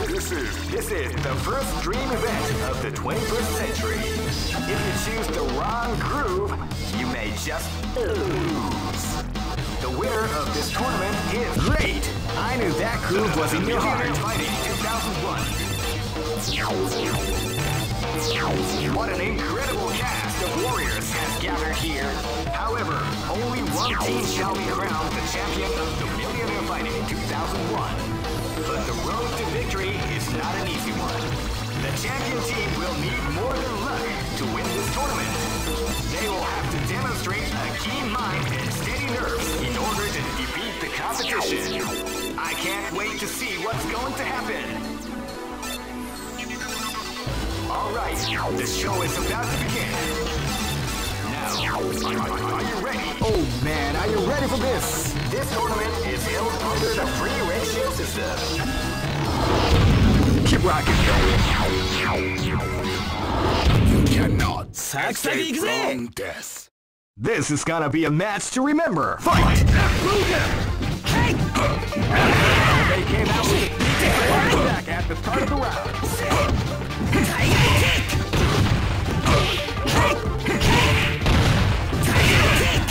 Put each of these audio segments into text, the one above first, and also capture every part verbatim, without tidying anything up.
This is this is the first dream event of the twenty-first century. If you choose the wrong groove, you may just lose. The winner of this tournament is great. I knew that groove was in your heart. Fighting two thousand one. What an incredible cast of warriors has gathered here. However, only one team shall be crowned the champion of the Millionaire Fighting two thousand one. But the road to victory is not an easy one. The champion team will need more than luck to win this tournament. They will have to demonstrate a keen mind and steady nerves in order to defeat the competition. I can't wait to see what's going to happen. Alright, the show is about to begin. Now, are, are you ready? Oh man, are you ready for this? This tournament is held under the free ratio system. Keep rocking, you cannot escape from death. This is gonna be a match to remember. Fight! Hey! They came out with a sneaky attack at the start of the round. Tiger kick! Tiger kick! Tiger kick!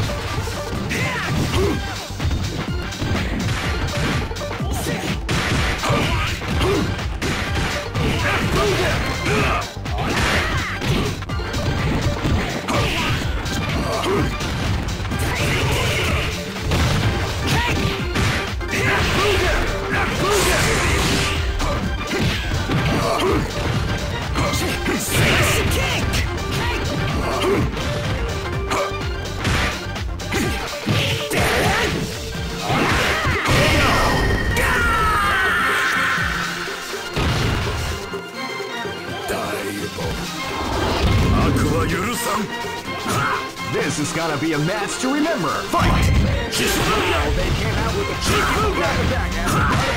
This is gonna be a match to remember. Fight! Now they came out with a cheeky grab attack at the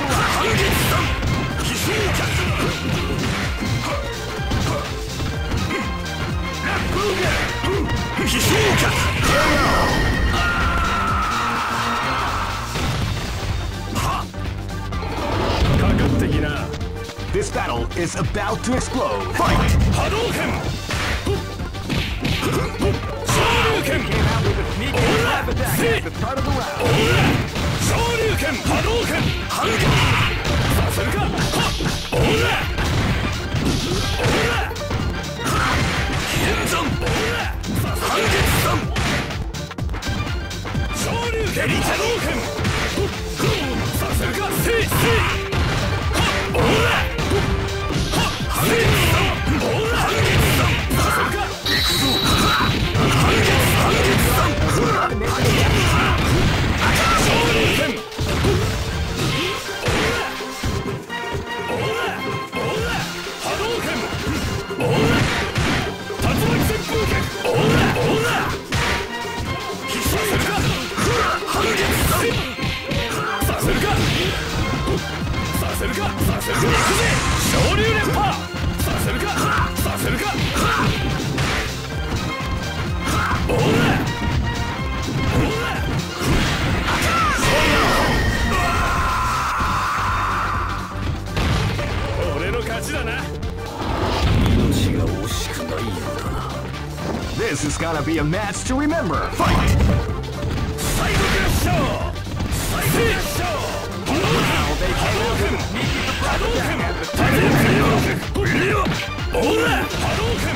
start. This battle is about to explode. Fight! Hadouken! Hadouken! Came out with a sneaky grab attack at the start of the round. Shoryuken! Hadouken! Hadouken! Saseruka! Ora! Ora! Kenzan! Ora! Hangetsu! Shoryuken! Hadouken! Saseruka! See! See! Ora! Hangetsu! Ora! Hangetsu! Saseruka! Ikuzo! This is gonna be a match to remember. Fight! Now they came out with a sneaky surprise attack at the start of the round. Hadouken!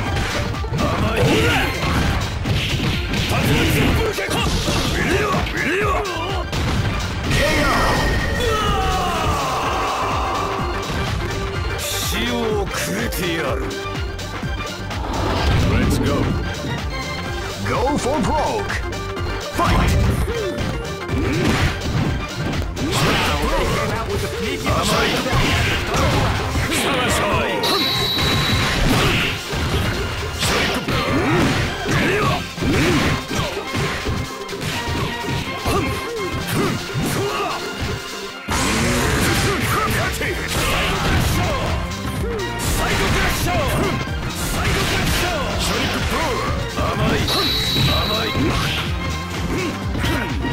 Let's go. Go for broke. Fight! Now they came out with a sneaky surprise attack at the start of the round.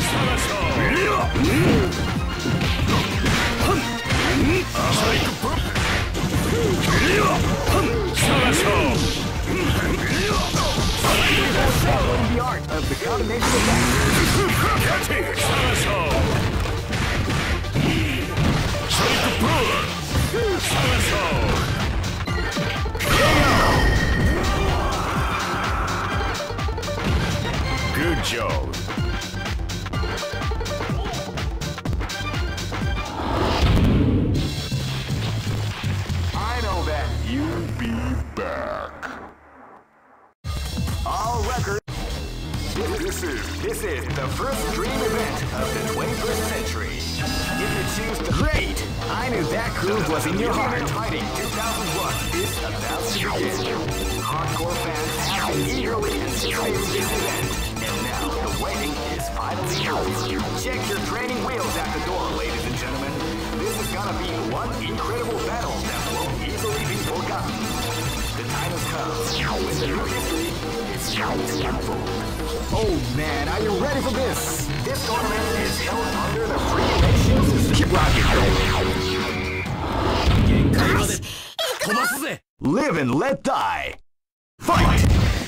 Strike combination attack. Catch it! Salasho! Shake Brewer! Salasho! Good job. I know that you'll be back. All records. This is this is the first dream event of the twenty-first century. If you choose the great, I knew that groove was in your heart. Fighting two thousand one is about to begin. Hardcore fans have been eagerly anticipating this event, and now the waiting is finally over. Check your training wheels at the door, ladies and gentlemen. This is gonna be one incredible battle that won't easily be forgotten. The time has come when the new history is going to unfold. Oh man, are you ready for this? This tournament is held under the free ratio system. Keep rocking. Live and let die. Fight!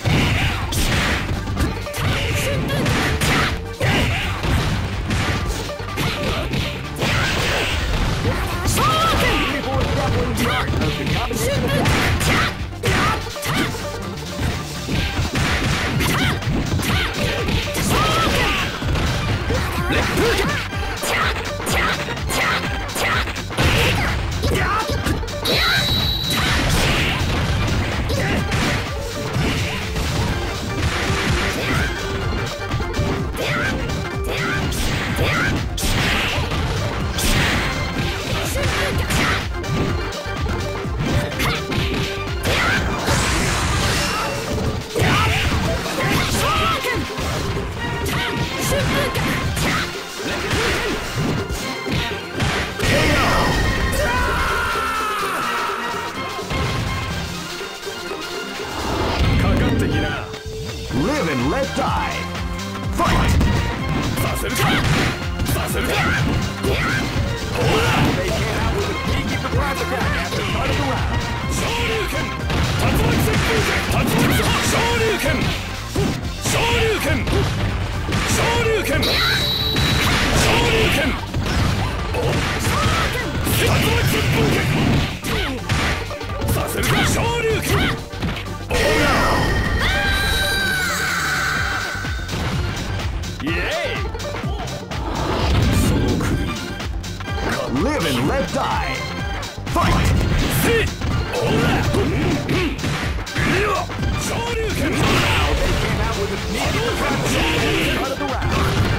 Live and let die. Fight! They came out with a sneaky surprise attack at the start of the round. Shoryuken! Shoryuken! Shoryuken! Shoryuken! Shoryuken! Shoryuken! Live and let die. Fight! Sit! Shoryuken! Now they came out with a sneaky surprise attack at the start of the round.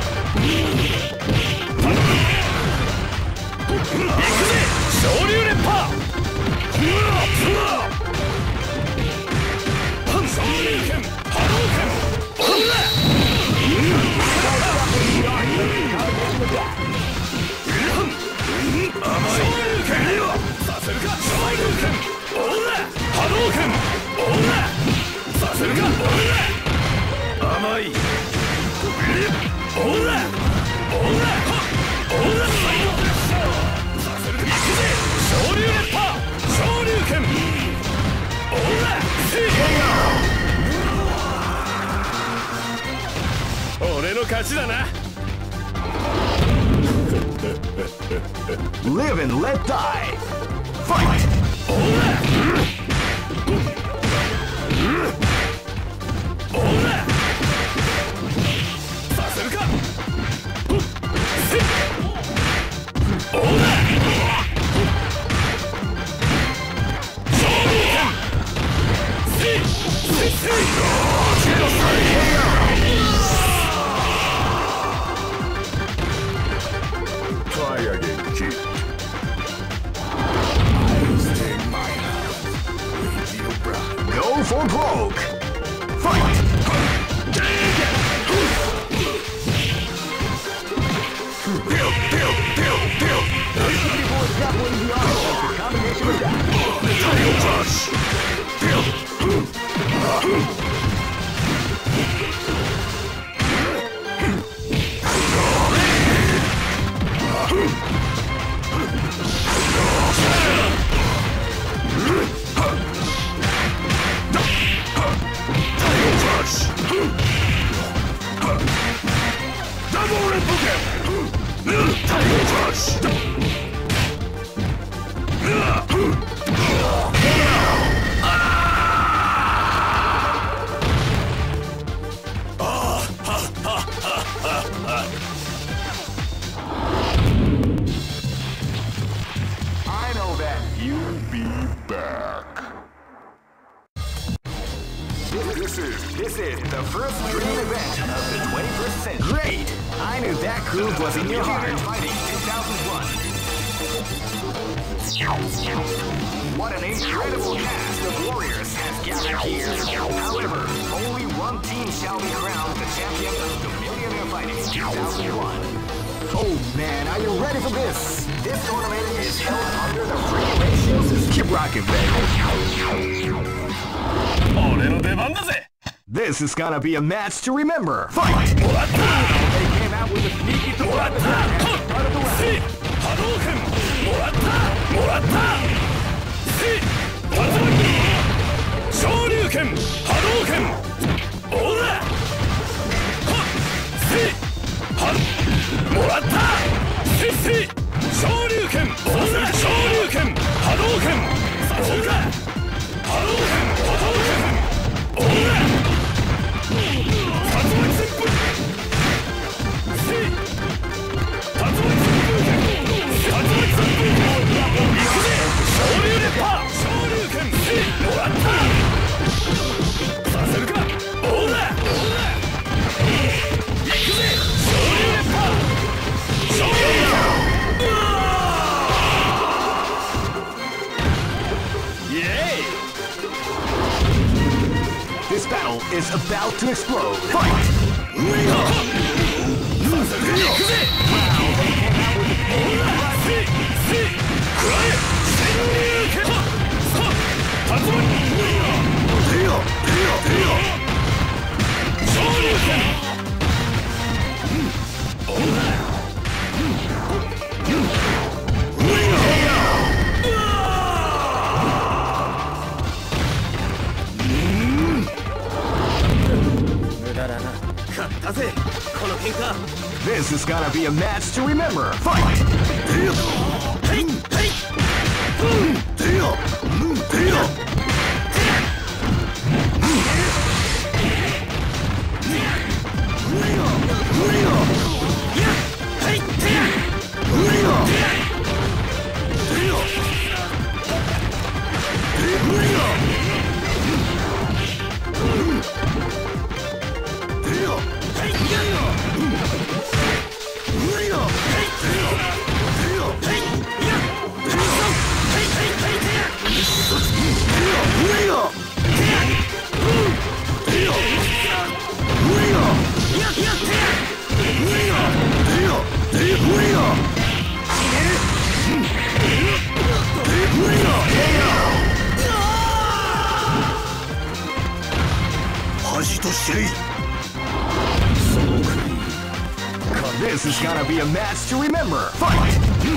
Live and let die. Fight! Try again, kid. Go for broke. Fight! Build, build, build, build. People is grappling the arm as the combination attack. Title crush. Build. you'll be back. This is this is the first dream event of the twenty-first century. Great! I knew that groove was in your heart. Fighting two thousand one. What an incredible cast of warriors has gathered here. However, only one team shall be crowned the champion of the Millionaire Fighting two thousand one. Oh man, are you ready for this? This tournament is held under the free ratio system. Keep rocking, baby. This is gonna be a match to remember. Fight! They came out with a sneaky throw at the top and part of the way. Hadouken! Moratta! Moratta! Si! Tatsumaki! Shoryuken! Hadouken! Ora! Ha! Si! Han! Moratta! Si! Si! Shoryuken! Ora! Shoryuken! Hadouken! Ora! Hadouken! Hadouken! Ora! Tatsumaki senpai! Si! Tatsumaki This battle is about to explode. Fight! This is gonna be a match to remember. Fight! This is gonna be a match to remember. Fight!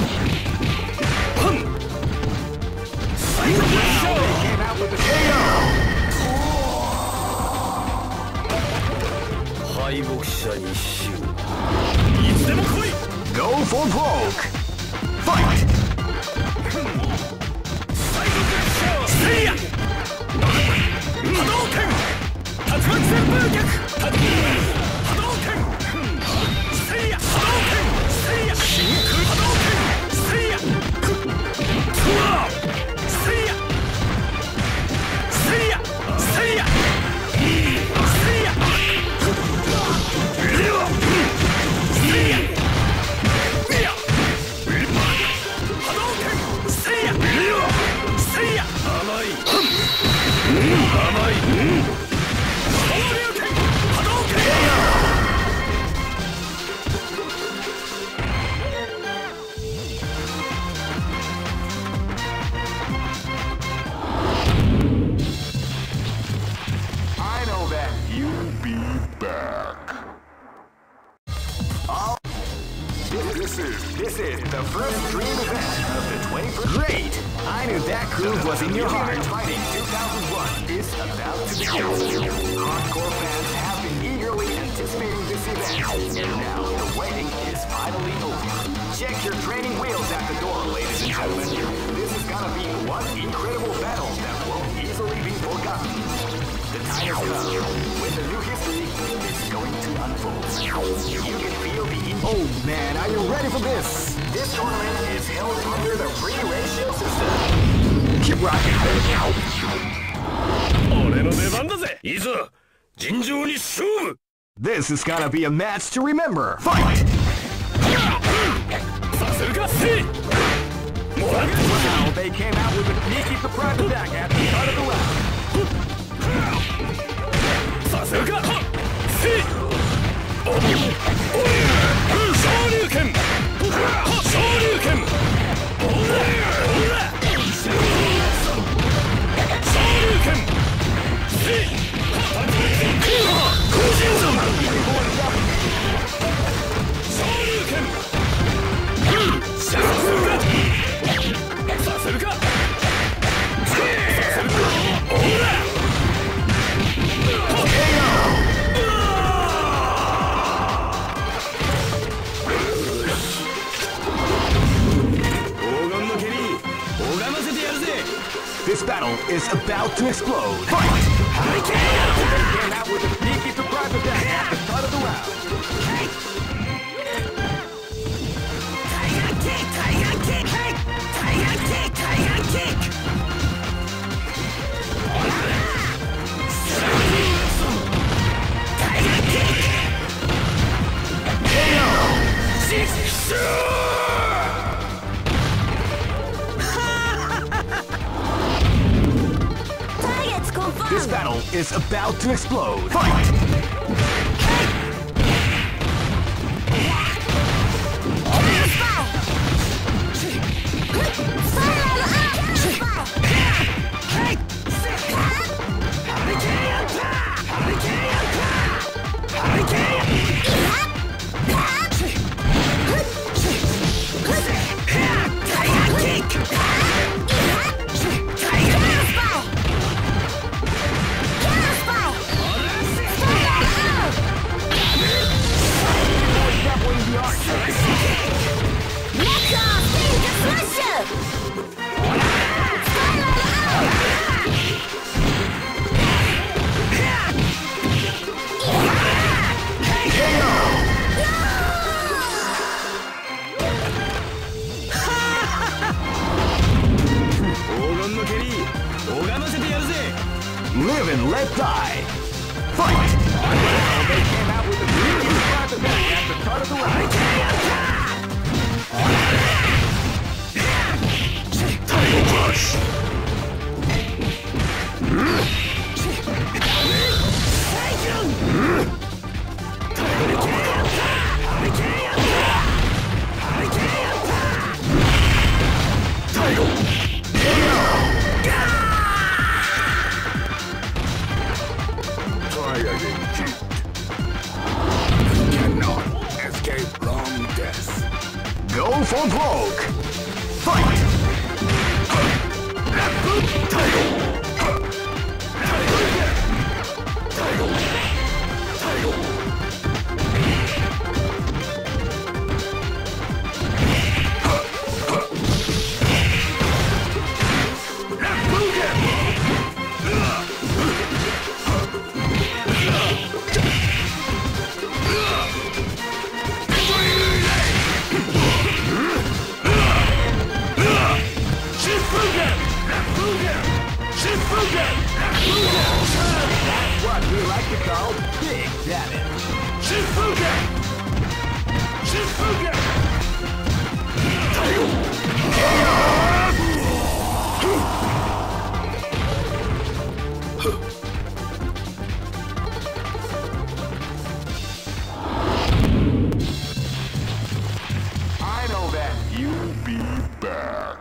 Go for broke! Fight! Hadouken! Tatsumaki senpai逆! Hadouken! Seiya! Hadouken! Seiya! Shinku! Hadouken! Seiya! Tua! Seiya! Seiya! Seiya! Seiya! Seiya! Seiya! Hadouken! Seiya! Seiya! Amai! Amai! Shoryuken! Hadouken! I know that you'll be back. Oh, this is this is the first dream event of the twenty-first. Great! I knew that groove was in your heart. Fighting two thousand one is about to begin. Hardcore fans have been eagerly anticipating this event, and now the waiting is finally over. Check your training wheels at the door, ladies and gentlemen. This is gonna be one incredible battle that won't easily be forgotten. The time has come when the new history is going to unfold. You can feel the... Oh man, are you ready for this? This tournament is held under the free ratio system. Keep rocking. 俺の出番だぜ。いざ尋常に勝負。 This is gonna be a match to remember. Fight! させるか。せい。もらう。 Now they came out with a sneaky surprise attack at the start of the round. させるか。せい。おお。昇竜拳。昇竜拳。おら。おら。昇竜拳。せい。個人山。昇竜拳。させるか。させるか。させるか。おら。 This battle is about to explode. Fight! Hurricane! They came out with a sneaky surprise attack at the start of the round. Tiger kick! Tiger kick! Tiger kick! Tiger kick! Tiger kick! K O! Six! This battle is about to explode. Fight! Live and let die. Fight! They came out with a sneaky surprise attack at the start of the round. Title Crush! Title! Go for broke! Fight! Title! Title! Title! Title! That's what we like to call big damage. Shifugen! Shifugen! Title! I know that you'll be back.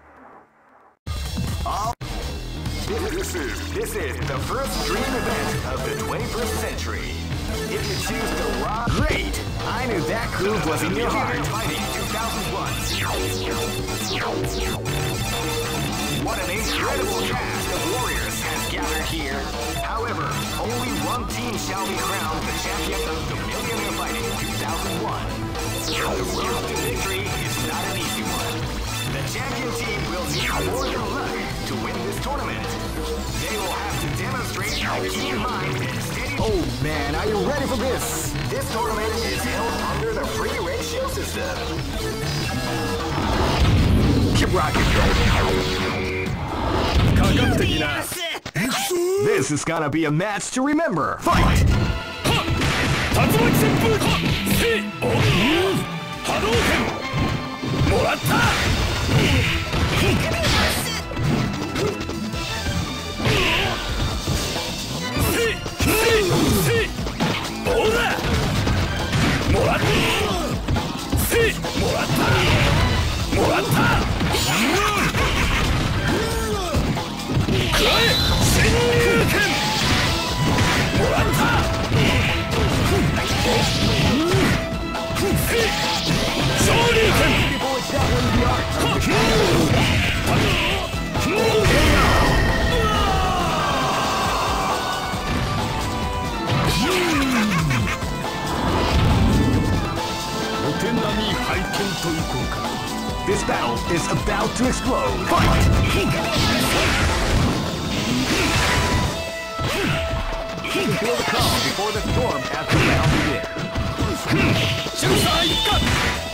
This is, this is the first dream event of the twenty-first century. If you choose the wrong... Great! I knew that groove was in your heart. Fighting two thousand one. What an incredible cast of warriors has gathered here. However, only one team shall be crowned the champion of the Millionaire Fighting two thousand one. The road to victory is not an easy one. The champion team will need more than luck to win this tournament. They will have to demonstrate a keen mind and steady... Oh man, are you ready for this? This tournament is held under the free ratio system. Keep rocking, baby. いいな。 This is gonna be a match to remember. Fight! 竜巻旋風せい波動拳もらった。せいせいどうだ。もらったせいもらったもらった。くらえ潜入拳もらった。昇竜拳お手並み拝見といこうか。 This battle is about to explode. Fight! Feel the calm before the storm as the battle begins. シューサー一貫。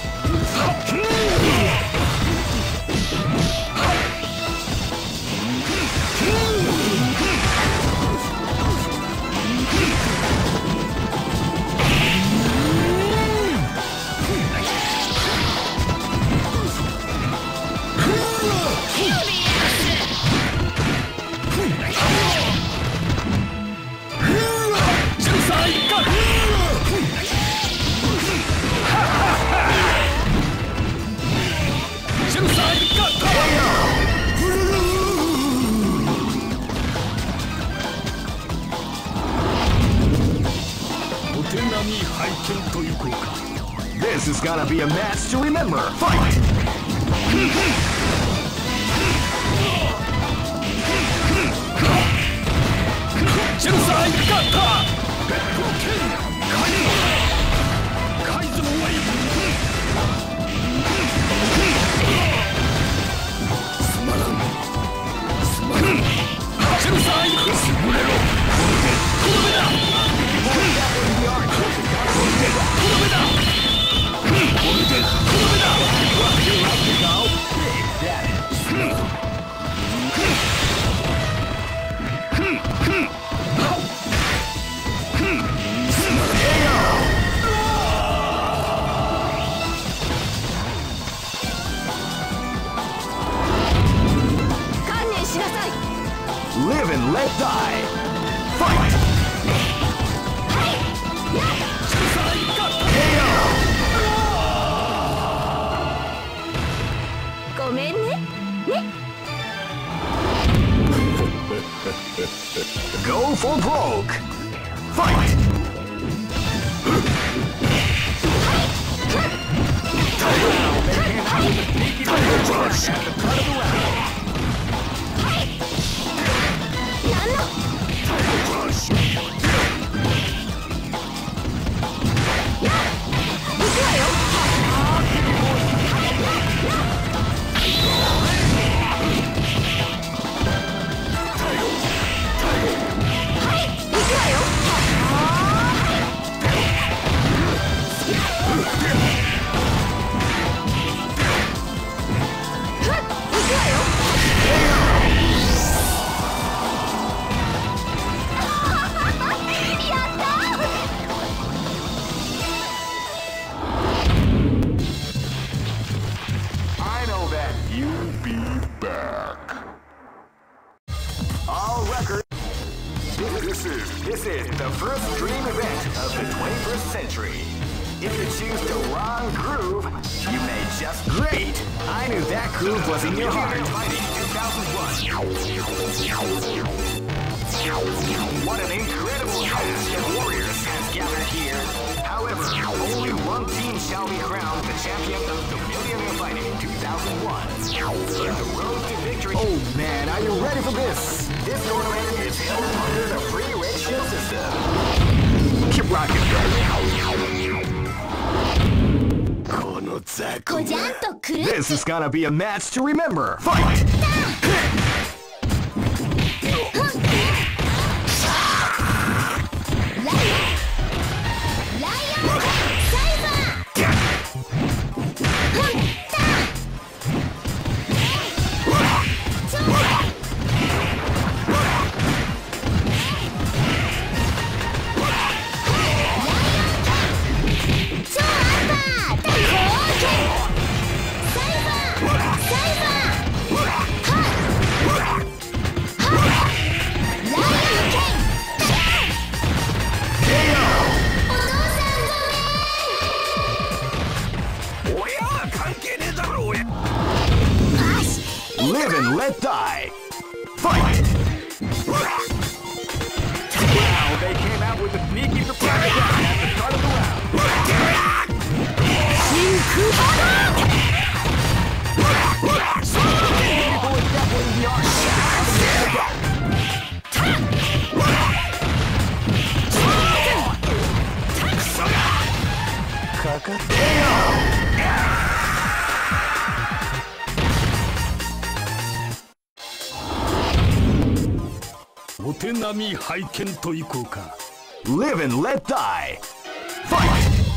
This is gonna be a match to remember. Fight! Live and let die. Fight! Go for broke. Fight! Tiger Rush at the cut of the round. Tiger Rush. This is the first dream event of the twenty-first century. If you choose the wrong groove, you may just great. I knew that groove was in your heart. Fighting two thousand one. What an incredible cast of warriors has gathered here. However, only one team shall be crowned the champion of the Millionaire Fighting two thousand one. In the road to victory. Oh man, are you ready for this? This tournament is held under the free ratio system. Keep rocking, baby. This is gonna be a match to remember. Fight! die. Fight! Wow, they came out with a sneaky surprise attack at the start of the round. People is definitely the art. お手並み拝見といこうか。 Live and let die. Fight!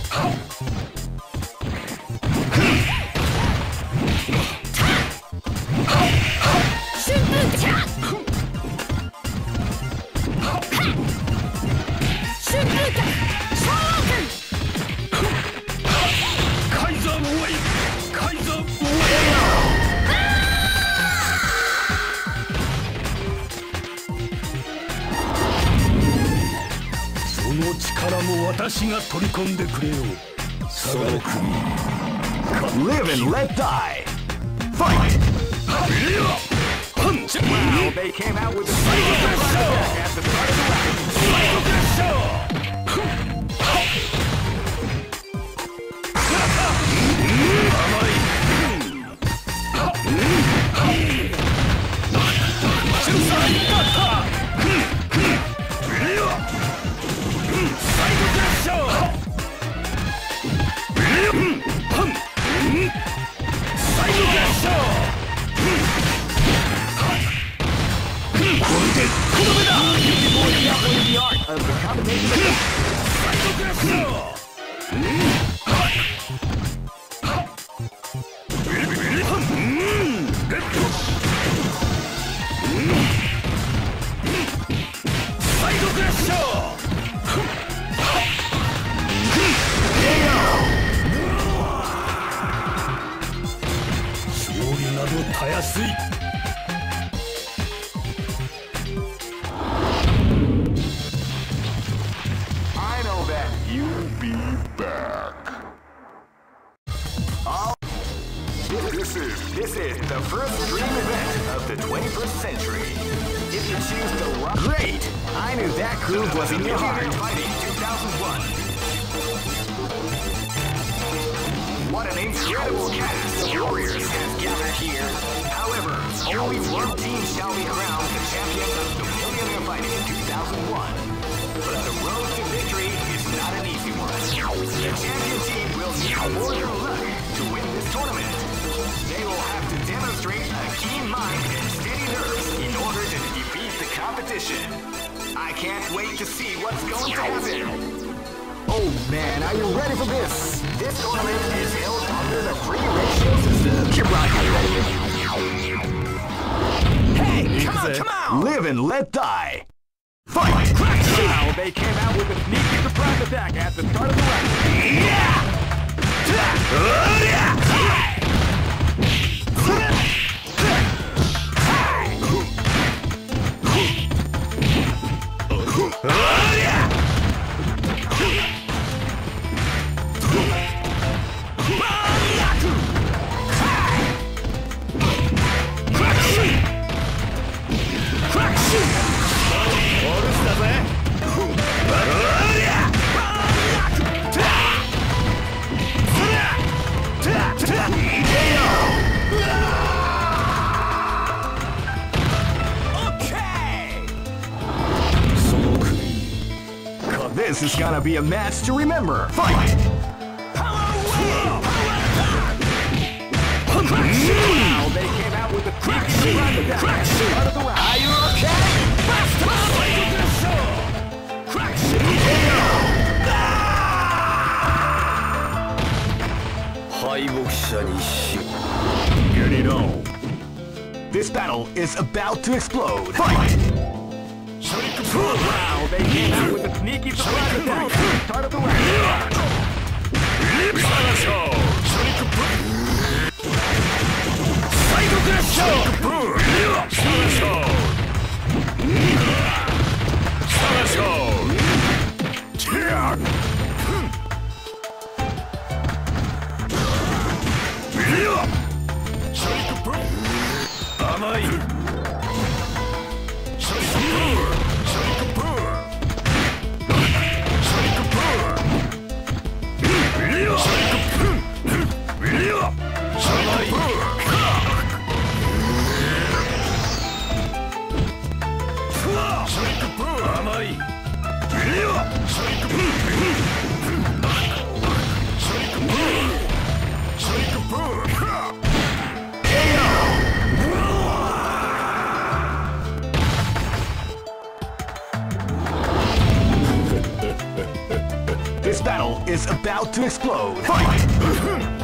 Kaiser Wave! Kaiser Wave! その力も私が取り込んでくれよ。下がれ首。 Live and let die. Fight! Punch! Wow, they came out with a sneaky surprise attack at the start of the round. The art of the combination. I know that you'll be back. All this is this is the first dream event of the twenty-first century. If you choose the rock, Great! I knew that groove was in your heart. Fighting two thousand one. What an incredible cast of warriors has gathered here. However, only one team shall be crowned the champion of the Millionaire Fighting two thousand one. But the road to victory is not an easy one. The champion team will need more than luck to win this tournament. They will have to demonstrate a keen mind and steady nerves in order to defeat the competition. I can't wait to see what's going to happen. Oh man, are you ready for this? This tournament is held under the free ratio system. Hey, come on, come on! Live and let die. Fight! Wow, they came out with a sneaky surprise attack at the start of the round. This is gonna be a match to remember. Fight! Wow, they came out with a sneaky surprise attack at the start of the round. Are you okay? Get it on. This battle is about to explode. Fight! Wow, they came out with a sneaky surprise attack at the start of the round. This battle is about to explode. Fight!